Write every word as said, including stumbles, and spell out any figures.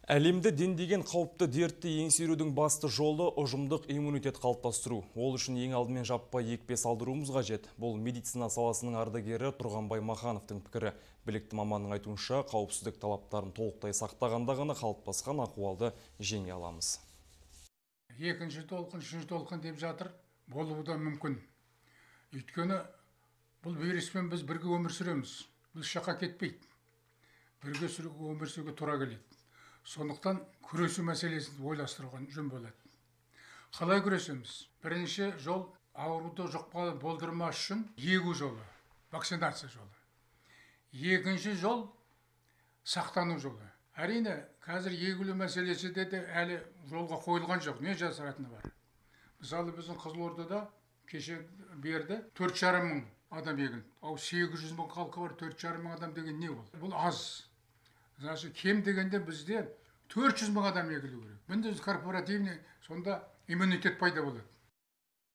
Әлемді дендеген қауіпті дертті еңсерудің басты жолы ұжымдық иммунитет қалыптастыру. Ол үшін ең алдымен жаппай екпе салдыруымыз қажет. Бұл медицина саласының ардагері Тұрғанбай Махановтың пікірі. Білікті маманның айтуынша, қауіпсіздік талаптарын толықтай сақтағанда ғана қалыптасқан ахуалды жеңе аламыз. Екінші толқын, үшінші толқын деп жатыр, болуы да мүмкін. Өйткені бұл вируспен біз бірге өмір сүреміз. Біз шаққа кетпейді. Бірге өмір сүруге тура келеді. Сондықтан күресу мәселесін ойластырған жөн болады. Қалай күресеміз? Бірінші жол ауруды жұқпалы болдырмас үшін егу жолы, вакцинация жолы. Екінші жол сақтану жолы. Әрине, қазір егілу мәселесі де әлі жолға қойылған жоқ. Не жасыратыны бар? Мысалы, біздің Қызылордада кеше берді төрт жарым мың адам егілді. Ал сегіз жүз мың халқы бар, төрт жарым мың адам деген не ол? Бұл аз. Значит, кем дегенде бізде төрт жүз мың адам егілу керек. Бұнда корпоративный сонда иммунитет пайда болады.